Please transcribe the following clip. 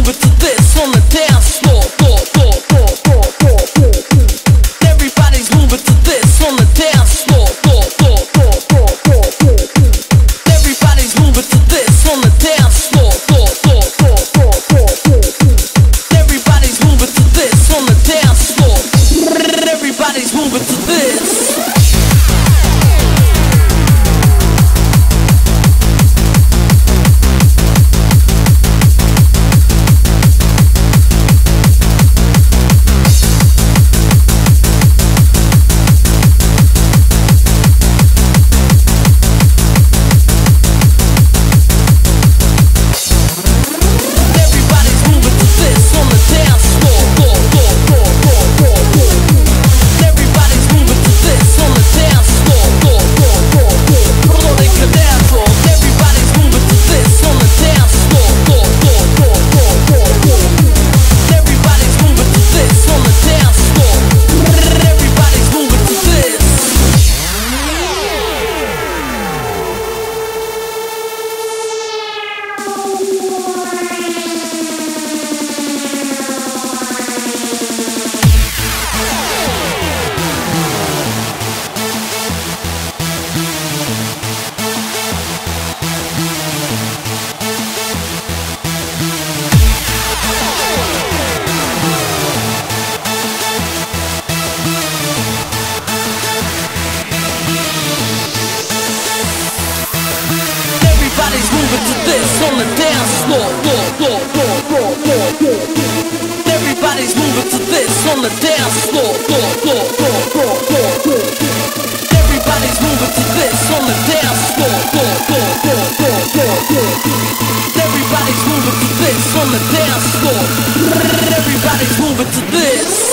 moving to this on the dance floor. Everybody's moving to this on the dance floor. Everybody's moving to this on the dance floor. Everybody's moving to this on the dance floor. Everybody's moving to this. Everybody's moving to this on the dance floor. Everybody's moving to this on the dance floor. Everybody's moving to this on the dance floor. Everybody's moving to this on the dance floor. Everybody's moving to this.